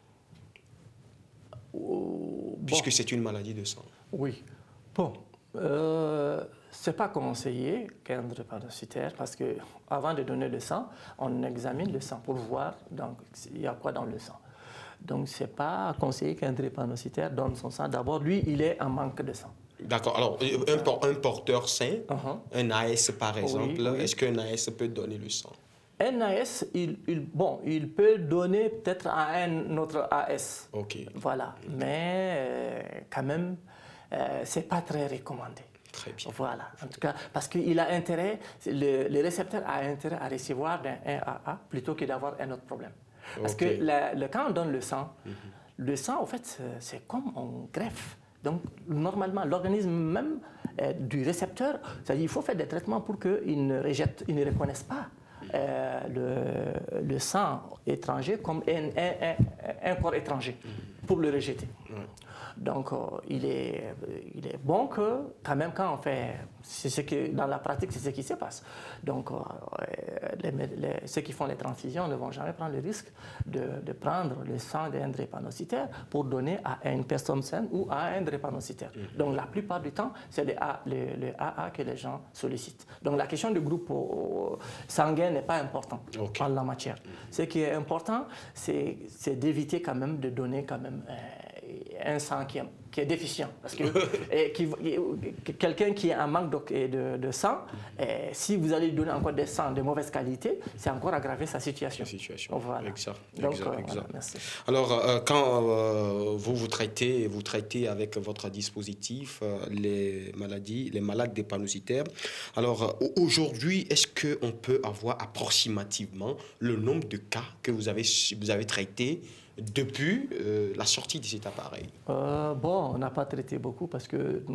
Oh, Puisque bon. c'est une maladie de sang. Oui. Bon. Euh... Ce n'est pas conseillé qu'un drépanocytaire, parce qu'avant de donner le sang, on examine le sang pour voir donc, il y a quoi dans le sang. Donc, ce n'est pas conseillé qu'un drépanocytaire donne son sang. D'abord, lui, il est en manque de sang. D'accord. Alors, un, un porteur sain, uh-huh. un A S par exemple, oui, oui. Est-ce qu'un A S peut donner le sang? Un A S, il, il, bon, il peut donner peut-être à un autre A S. OK. Voilà. Okay. Mais euh, quand même, euh, ce n'est pas très recommandé. Très bien. Voilà, en tout cas, parce qu'il a intérêt, le, le récepteur a intérêt à recevoir d'un A A plutôt que d'avoir un autre problème. Parce okay. que la, le, quand on donne le sang, mm-hmm. le sang, en fait, c'est comme on greffe Donc, normalement, l'organisme même euh, du récepteur, c'est-à-dire qu'il faut faire des traitements pour qu'il ne rejette, il ne reconnaisse pas euh, le, le sang étranger comme un, un, un, un corps étranger pour le rejeter. Ouais. Donc, euh, il, est, il est bon que, quand même, quand on fait, c'est ce que, dans la pratique, c'est ce qui se passe. Donc, euh, les, les, ceux qui font les transfusions ne vont jamais prendre le risque de, de prendre le sang d'un drépanocytaire pour donner à une personne saine ou à un drépanocytaire. Mm-hmm. Donc, la plupart du temps, c'est le, le, le A A que les gens sollicitent. Donc, la question du groupe sanguin n'est pas importante okay. en la matière. Mm-hmm. Ce qui est important, c'est d'éviter quand même de donner quand même euh, un sang qui est, qui est déficient. Parce que quelqu'un qui a un manque de, de, de sang, et si vous allez lui donner encore des sangs de mauvaise qualité, c'est encore aggraver sa situation. La situation. Voilà. Exact. Donc, exact, euh, exact. Voilà, merci. Alors, euh, quand euh, vous vous traitez, vous traitez avec votre dispositif euh, les maladies, les malades drépanocytaires, alors euh, aujourd'hui, est-ce qu'on peut avoir approximativement le nombre de cas que vous avez, vous avez traités depuis euh, la sortie de cet appareil? euh, Bon, on n'a pas traité beaucoup parce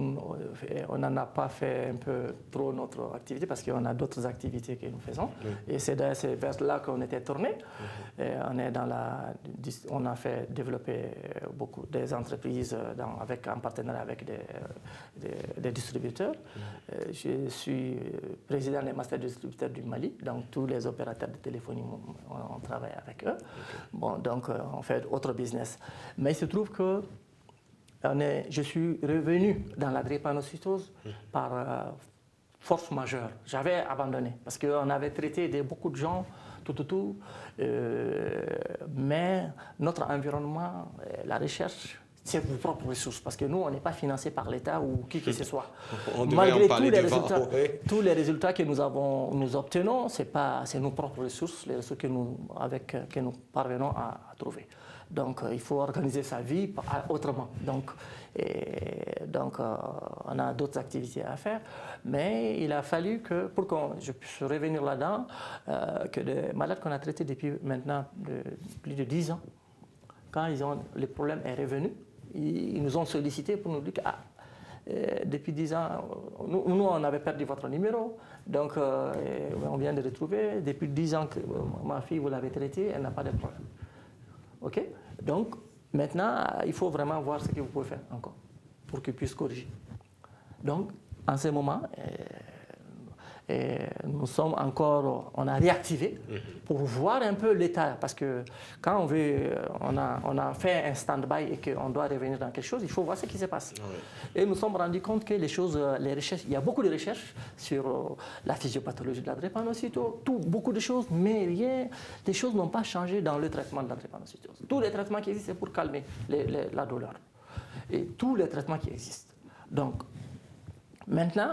qu'on n'en a pas fait un peu trop notre activité parce qu'on a d'autres activités que nous faisons. Oui. Et c'est vers là qu'on était tourné. Mm-hmm. Et on, est dans la, on a fait développer beaucoup des entreprises dans, avec, en partenariat avec des, des, des distributeurs. Mm-hmm. Je suis président des masters distributeurs du Mali, donc tous les opérateurs de téléphonie, on, on travaille avec eux. Okay. Bon, donc on fait autre business. Mais il se trouve que on est, je suis revenu dans la drépanocytose mmh. par euh, force majeure. J'avais abandonné parce qu'on avait traité de beaucoup de gens, tout, tout, tout. Euh, mais notre environnement, la recherche, c'est vos propres ressources. Parce que nous, on n'est pas financé par l'État ou qui que ce soit. On Malgré tous les, devant, résultats, ouais. tous les résultats que nous, avons, nous obtenons, c'est nos propres ressources, les ressources que nous, avec, que nous parvenons à, à trouver. Donc, euh, il faut organiser sa vie autrement. Donc, et, donc euh, on a d'autres activités à faire. Mais il a fallu que, pour que je puisse revenir là-dedans, euh, que les malades qu'on a traités depuis maintenant de, plus de dix ans, quand ils ont, le problème est revenu, ils, ils nous ont sollicité pour nous dire que ah, euh, depuis dix ans, nous, nous, on avait perdu votre numéro, donc euh, on vient de retrouver. Depuis dix ans que ma fille, vous l'avez traitée, elle n'a pas de problème. OK? Donc, maintenant, il faut vraiment voir ce que vous pouvez faire encore pour qu'ils puissent corriger. Donc, en ce moment, euh, euh, nous sommes encore, on a réactivé pour voir un peu l'état. Parce que quand on veut, on a, on a fait un stand-by et qu'on doit revenir dans quelque chose, il faut voir ce qui se passe. Ah oui. Et nous nous sommes rendus compte que les choses, les recherches, il y a beaucoup de recherches sur la physiopathologie de la drépanocytose, tout, beaucoup de choses, mais rien, les choses n'ont pas changé dans le traitement de la drépanocytose. Tous les traitements qui existent, c'est pour calmer les, les, la douleur. Et tous les traitements qui existent. Donc, maintenant,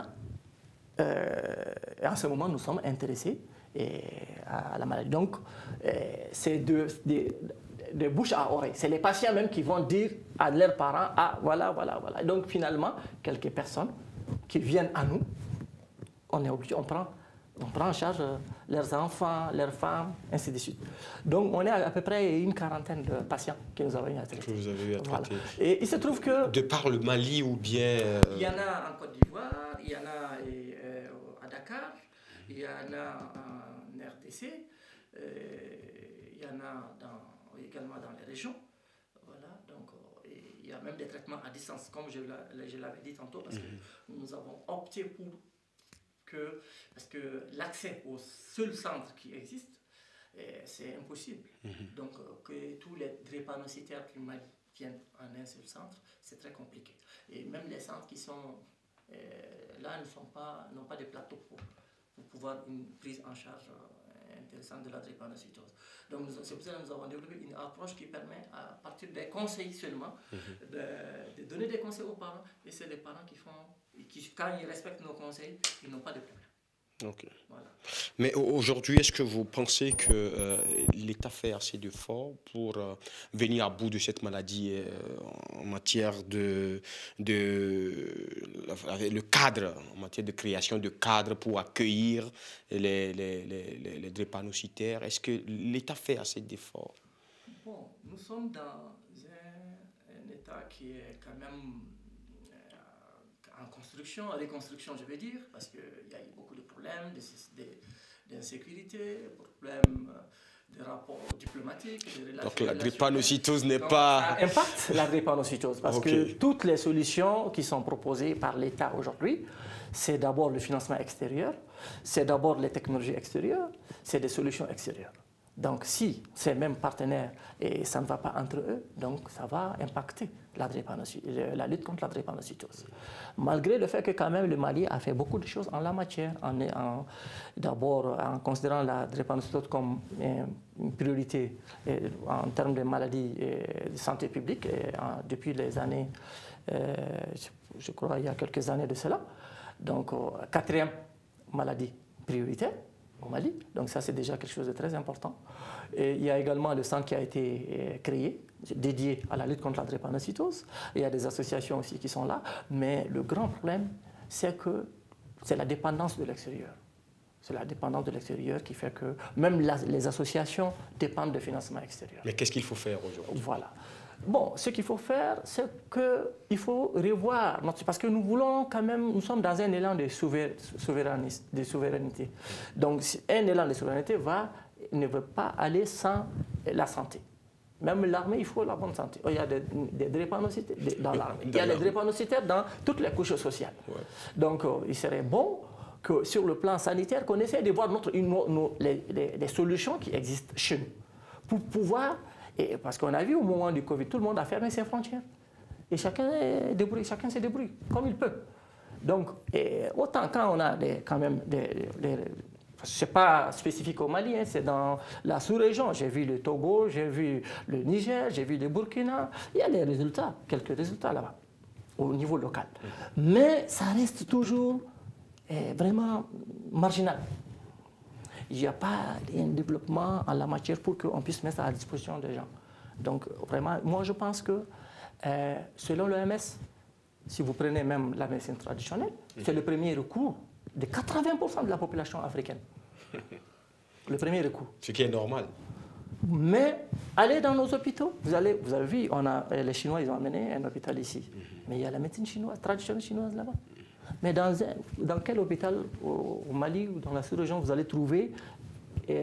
Euh, en ce moment, nous sommes intéressés et, à, à la maladie. Donc, euh, c'est de, de, de bouche à oreille. C'est les patients même qui vont dire à leurs parents, ah, voilà, voilà, voilà. Donc, finalement, quelques personnes qui viennent à nous, on est obligé, on prend, on prend en charge leurs enfants, leurs femmes, ainsi de suite. Donc, on est à, à peu près une quarantaine de patients que nous avons eu à traiter. Que vous avez eu à traiter. Voilà. Et il se trouve que... De par le Mali ou bien... Euh... Il y en a en Côte d'Ivoire, il y en a... Et, à Dakar, il y en a en R D C, euh, il y en a dans, également dans les régions. Voilà, donc et il y a même des traitements à distance, comme je l'avais dit tantôt, parce que nous avons opté pour que, parce que l'accès au seul centre qui existe, c'est impossible. Mm-hmm. Donc que tous les drépanocytaires du Mali viennent en un seul centre, c'est très compliqué. Et même les centres qui sont Euh, là, ne sont pas, n'ont pas de plateau pour, pour pouvoir une prise en charge euh, intéressante de la drépanocytose. Donc, c'est pour ça que nous avons développé une approche qui permet, à partir des conseils seulement, mm-hmm. de, de donner des conseils aux parents. Et c'est les parents qui font, qui, quand ils respectent nos conseils, ils n'ont pas de problème. Okay. Voilà. Mais aujourd'hui, est-ce que vous pensez que euh, l'État fait assez d'efforts pour euh, venir à bout de cette maladie euh, en matière de, de avec le cadre, en matière de création de cadres pour accueillir les, les, les, les, les drépanocytaires? Est-ce que l'État fait assez d'efforts? Bon, nous sommes dans un, un État qui est quand même reconstruction, reconstruction, je veux dire, parce qu'il y a eu beaucoup de problèmes, d'insécurité, problèmes de rapports diplomatiques, de relations. Donc la drépanocytose n'est pas... Ça impacte la drépanocytose, parce okay. que toutes les solutions qui sont proposées par l'État aujourd'hui, c'est d'abord le financement extérieur, c'est d'abord les technologies extérieures, c'est des solutions extérieures. Donc si ces mêmes partenaires, et ça ne va pas entre eux, donc ça va impacter la, la lutte contre la drépanocytose. Malgré le fait que quand même le Mali a fait beaucoup de choses en la matière, en, en, d'abord en considérant la drépanocytose comme euh, une priorité euh, en termes de maladies euh, de santé publique et, en, depuis les années, euh, je, je crois il y a quelques années de cela. Donc euh, quatrième maladie prioritaire au Mali, donc ça c'est déjà quelque chose de très important. Et il y a également le centre qui a été créé, dédié à la lutte contre la drépanocytose. Il y a des associations aussi qui sont là, mais le grand problème, c'est que c'est la dépendance de l'extérieur. C'est la dépendance de l'extérieur qui fait que même la, les associations dépendent de financement extérieur. Mais qu'est-ce qu'il faut faire aujourd'hui? Voilà. Bon, ce qu'il faut faire, c'est qu'il faut revoir, notre, parce que nous voulons quand même, nous sommes dans un élan de, de souveraineté. Donc, un élan de souveraineté va, ne veut pas aller sans la santé. Même l'armée, il faut la bonne santé. Il y a des, des drépanocytaires dans l'armée. Il y a des drépanocytaires dans toutes les couches sociales. Ouais. Donc, euh, il serait bon que sur le plan sanitaire, qu'on essaie de voir notre, une, nos, les, les, les solutions qui existent chez nous pour pouvoir... Et parce qu'on a vu au moment du Covid, tout le monde a fermé ses frontières. Et chacun, débrouille, chacun se débrouille comme il peut. Donc, autant quand on a des, quand même des... des ce n'est pas spécifique au Mali, hein, c'est dans la sous-région. J'ai vu le Togo, j'ai vu le Niger, j'ai vu le Burkina. Il y a des résultats, quelques résultats là-bas, au niveau local. Mais ça reste toujours eh, vraiment marginal. Il n'y a pas un développement en la matière pour qu'on puisse mettre à la disposition des gens. Donc, vraiment, moi, je pense que, euh, selon l'O M S, si vous prenez même la médecine traditionnelle, mmh. c'est le premier recours de quatre-vingts pour cent de la population africaine. Le premier recours. Ce qui est normal. Mais, allez dans nos hôpitaux, vous, allez, vous avez vu, on a, les Chinois, ils ont amené un hôpital ici. Mmh. Mais il y a la médecine chinoise, traditionnelle chinoise là-bas. Mais dans, un, dans quel hôpital au, au Mali ou dans la sous-région vous allez trouver euh,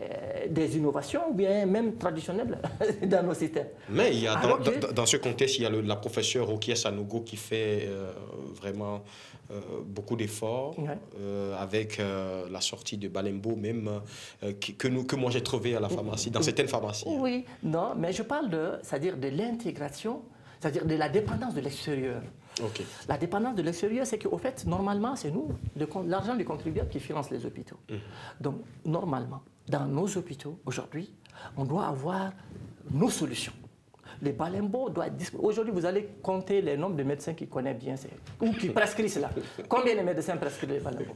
des innovations ou bien même traditionnelles dans nos systèmes? Mais il y a dans, que... dans, dans ce contexte, il y a le, la professeure Rokia Sanogo qui fait euh, vraiment euh, beaucoup d'efforts ouais. euh, avec euh, la sortie de Balembo même euh, que, que, nous, que moi j'ai trouvé à la pharmacie, dans certaines pharmacies. Oui, non, mais je parle de, c'est-à-dire de l'intégration, c'est-à-dire de la dépendance de l'extérieur. Okay. La dépendance de l'extérieur, c'est qu'au fait, normalement, c'est nous, l'argent du contribuable qui finance les hôpitaux. Mmh. Donc, normalement, dans nos hôpitaux, aujourd'hui, on doit avoir nos solutions. Les Balembo doivent être disponibles. Aujourd'hui, vous allez compter les nombres de médecins qui connaissent bien ou qui prescrivent cela. Combien de médecins prescrivent les Balembo?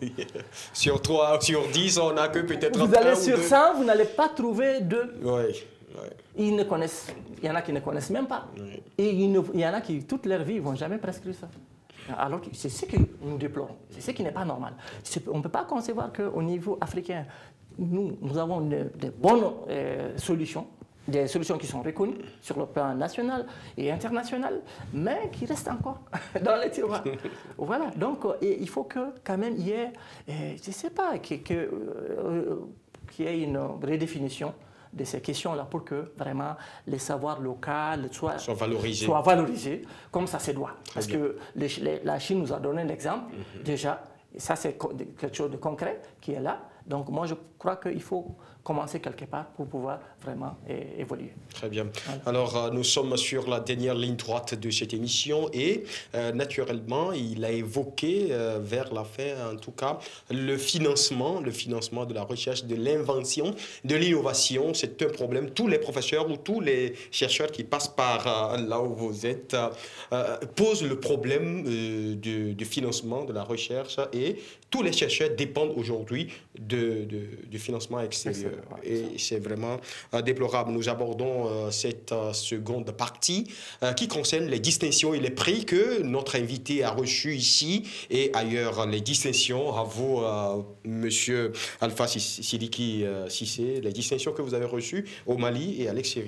Sur trois, sur dix, on n'a que peut-être un. Vous allez sur cent, vous n'allez pas trouver deux. Oui. Ouais. Ils ne connaissent, il y en a qui ne connaissent même pas. Ouais. Et il, ne, il y en a qui, toute leur vie, ils ne vont jamais prescrire ça. Alors que c'est ce que nous déplorons. C'est ce qui n'est pas normal. On ne peut pas concevoir qu'au niveau africain, nous, nous avons de, de bonnes euh, solutions, des solutions qui sont reconnues sur le plan national et international, mais qui restent encore dans les tiroirs. Voilà. Donc, et il faut que, quand même, il y ait, euh, je ne sais pas, qu'il que, euh, qu'il y ait une redéfinition de ces questions-là pour que vraiment les savoirs locaux soient, soient, valorisés. soient valorisés comme ça se doit. Très Parce bien. que les, les, la Chine nous a donné un exemple mm-hmm. déjà, et ça c'est quelque chose de concret qui est là. Donc moi je crois qu'il faut commencer quelque part pour pouvoir vraiment é évoluer. Très bien. Voilà. Alors euh, nous sommes sur la dernière ligne droite de cette émission et euh, naturellement il a évoqué euh, vers la fin en tout cas le financement, le financement de la recherche, de l'invention, de l'innovation. C'est un problème. Tous les professeurs ou tous les chercheurs qui passent par euh, là où vous êtes euh, posent le problème euh, du, du financement de la recherche et tous les chercheurs dépendent aujourd'hui de, de, du financement extérieur. Et c'est vraiment euh, déplorable. Nous abordons euh, cette euh, seconde partie euh, qui concerne les distinctions et les prix que notre invité a reçus ici et ailleurs. Les distinctions, à vous, euh, monsieur Alpha Sidiki euh, Cissé, les distinctions que vous avez reçues au Mali et à l'extérieur.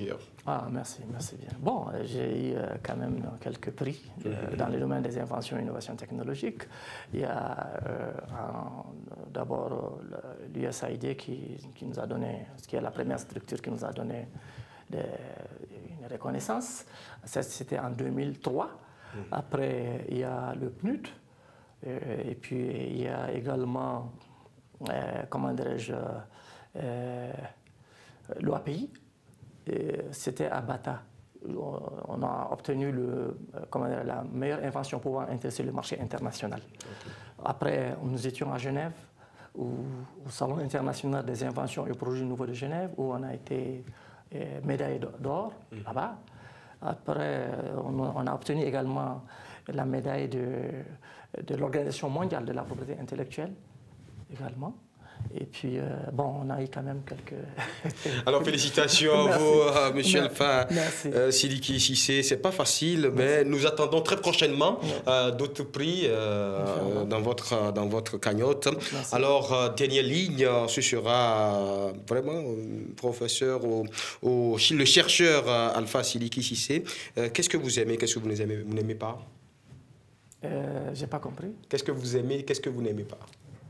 Ah, merci, merci bien. Bon, j'ai eu euh, quand même quelques prix euh, mm-hmm. dans le domaine des inventions et innovations technologiques. Il y a euh, d'abord l'U S A I D qui, qui nous a donné, ce qui est la première structure qui nous a donné des, une reconnaissance. C'était en deux mille trois. Mm-hmm. Après, il y a le P N U D. Et, et puis, il y a également, euh, comment dirais-je, euh, l'O A P I. C'était à Bata. On a obtenu le, comment dire, la meilleure invention pouvant intéresser le marché international. Okay. Après, nous étions à Genève, où, au Salon international des inventions et projets nouveaux de Genève, où on a été eh, médaillé d'or mmh. là-bas. Après, on, on a obtenu également la médaille de, de l'Organisation mondiale de la propriété intellectuelle, également. Et puis, euh, bon, on a eu quand même quelques... Alors, félicitations à vous, euh, Monsieur Alpha euh, Sidiki Cissé. Ce n'est pas facile, Merci. mais nous attendons très prochainement euh, d'autres prix euh, dans, votre, dans votre cagnotte. Merci. Alors, euh, dernière ligne, ce sera euh, vraiment euh, professeur, ou, ou, le chercheur euh, Alpha Sidiki Cissé. Euh, Qu'est-ce que vous aimez, qu'est-ce que vous n'aimez pas? euh, J'ai pas compris. Qu'est-ce que vous aimez, qu'est-ce que vous n'aimez pas?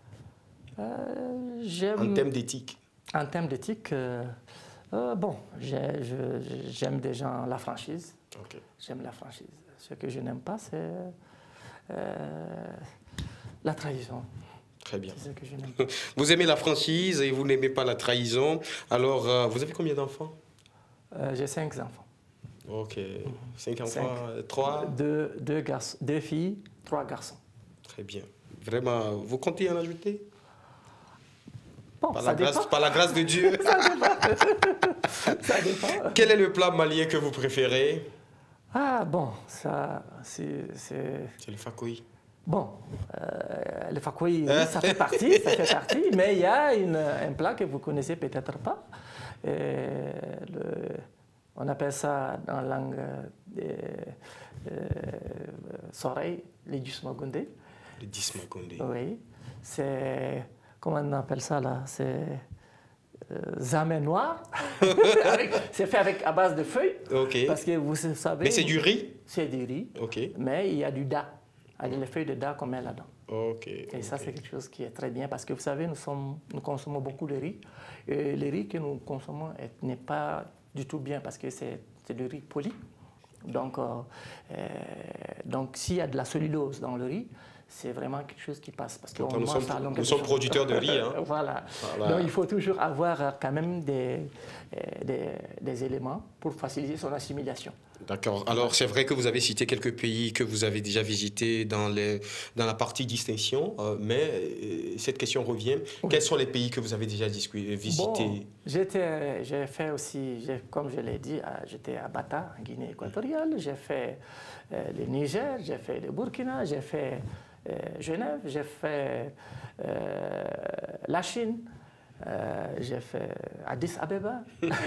Euh, en termes d'éthique En termes d'éthique, euh, euh, bon, j'aime déjà la franchise. Okay. J'aime la franchise. Ce que je n'aime pas, c'est euh, la trahison. Très bien. Ce que je n'aime pas. Vous aimez la franchise et vous n'aimez pas la trahison. Alors, euh, vous avez combien d'enfants? euh, J'ai cinq enfants. Ok. Cinq enfants, cinq. Trois deux, deux, garçons, deux filles, trois garçons. Très bien. Vraiment, vous comptez en ajouter? Bon, par, ça la grâce, par la grâce de Dieu. Ça dépend. Ça dépend. Quel est le plat malien que vous préférez? Ah bon, ça c'est... C'est le fakoui. Bon, euh, le fakoui, oui, ça fait partie, ça fait partie, mais il y a une, un plat que vous connaissez peut-être pas. Euh, le, on appelle ça dans la langue des euh, Soreille, le dismagondé. Le dismagondé. Oui, c'est... Comment on appelle ça là? C'est euh, zamet noir. C'est fait avec, à base de feuilles. Okay. Parce que vous savez... Mais c'est du riz? C'est du riz. Okay. Mais il y a du da. Avec les feuilles de da qu'on met là-dedans. Okay. Et ça, okay. c'est quelque chose qui est très bien. Parce que vous savez, nous, sommes, nous consommons beaucoup de riz. Et le riz que nous consommons n'est pas du tout bien parce que c'est du riz poli. Donc, euh, euh, donc s'il y a de la cellulose dans le riz, c'est vraiment quelque chose qui passe. Parce que nous, mange sommes, ça nous sommes producteurs de riz. Hein. voilà. voilà. Donc il faut toujours avoir quand même des, des, des éléments pour faciliter son assimilation. D'accord. Alors c'est vrai que vous avez cité quelques pays que vous avez déjà visités dans, les, dans la partie distinction, euh, mais euh, cette question revient. Oui. Quels sont les pays que vous avez déjà visités? Bon, j'ai fait aussi, comme je l'ai dit, j'étais à Bata, en Guinée équatoriale, j'ai fait euh, le Niger, j'ai fait le Burkina, j'ai fait euh, Genève, j'ai fait euh, la Chine. Euh, j'ai fait Addis Abeba.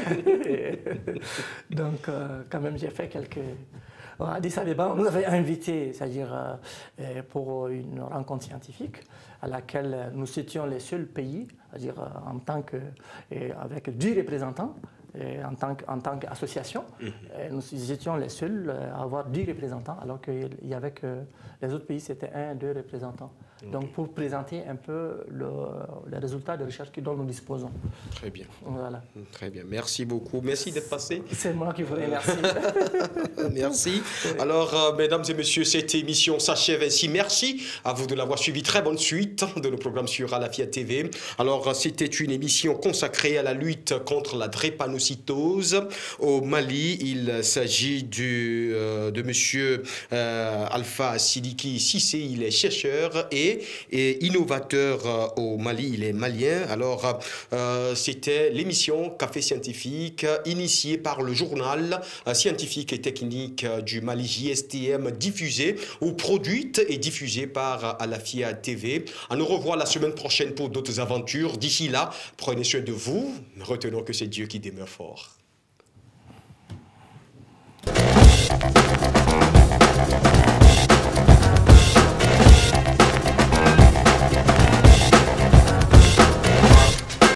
Donc, euh, quand même, j'ai fait quelques... Bon, Addis Abeba, on nous avait invités, c'est-à-dire euh, pour une rencontre scientifique à laquelle nous étions les seuls pays, c'est-à-dire euh, en tant que... avec dix représentants, et en tant, en tant qu'association. Mm-hmm. Nous étions les seuls à avoir dix représentants, alors qu'il y avait que les autres pays, c'était un, deux représentants. Okay. Donc, pour présenter un peu le, les résultats de recherche dont nous disposons. Très bien. Voilà. Très bien. Merci beaucoup. Merci d'être passé. C'est moi qui vous remercie. Merci. Alors, euh, mesdames et messieurs, cette émission s'achève ainsi. Merci à vous de l'avoir suivi. Très bonne suite de nos programmes sur Alafia T V. Alors, c'était une émission consacrée à la lutte contre la drépanocytose au Mali. Il s'agit du, euh, de monsieur euh, Alpha Sidiki Cissé. Il est chercheur et et innovateur au Mali, il est malien. Alors, euh, c'était l'émission Café Scientifique, initiée par le journal scientifique et technique du Mali, J S T M, diffusée ou produite et diffusée par Alafia T V. À nous revoir la semaine prochaine pour d'autres aventures. D'ici là, prenez soin de vous. Retenons que c'est Dieu qui demeure fort.